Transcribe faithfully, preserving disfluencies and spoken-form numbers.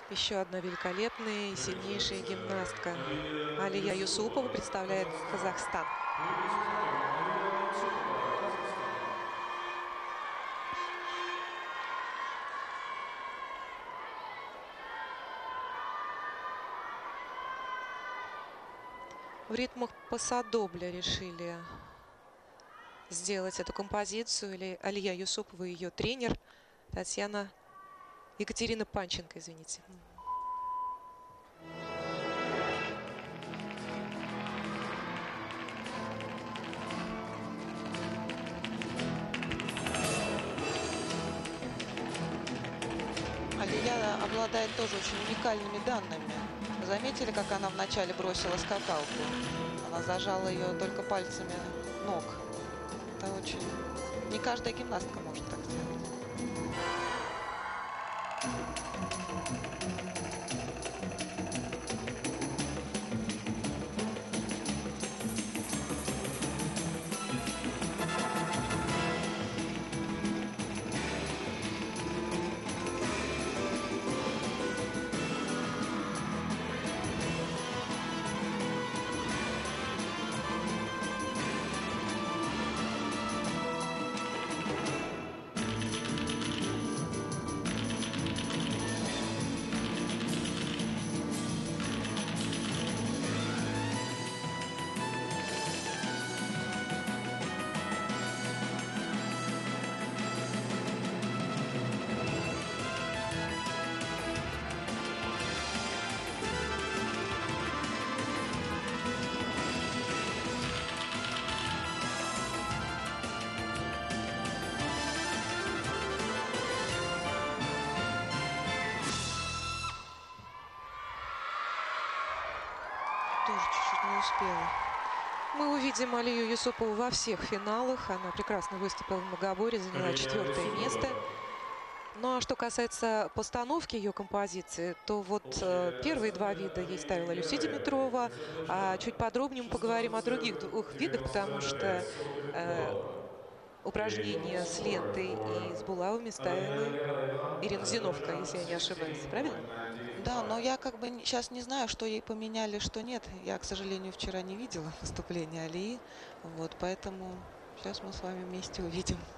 Еще одна великолепная и сильнейшая гимнастка. Алия Юсупова представляет Казахстан. В ритмах пасадобля решили сделать эту композицию. Или Алия Юсупова и ее тренер Татьяна Екатерина Панченко, извините. Алия обладает тоже очень уникальными данными. Вы заметили, как она вначале бросила скакалку? Она зажала ее только пальцами ног. Это очень... Не каждая гимнастка может так сделать. Тоже чуть-чуть не успела. Мы увидим Алию Юсупову во всех финалах. Она прекрасно выступила в многоборье, заняла четвертое место. Ну а что касается постановки ее композиции, то вот э, первые два вида ей ставила Люси Димитрова. А чуть подробнее мы поговорим о других двух видах, потому что э, упражнения с лентой и с булавами ставила Ирина Зиновка, если я не ошибаюсь. Правильно? Да, но я как бы сейчас не знаю, что ей поменяли, что нет. Я, к сожалению, вчера не видела выступления Алии. Вот, поэтому сейчас мы с вами вместе увидим.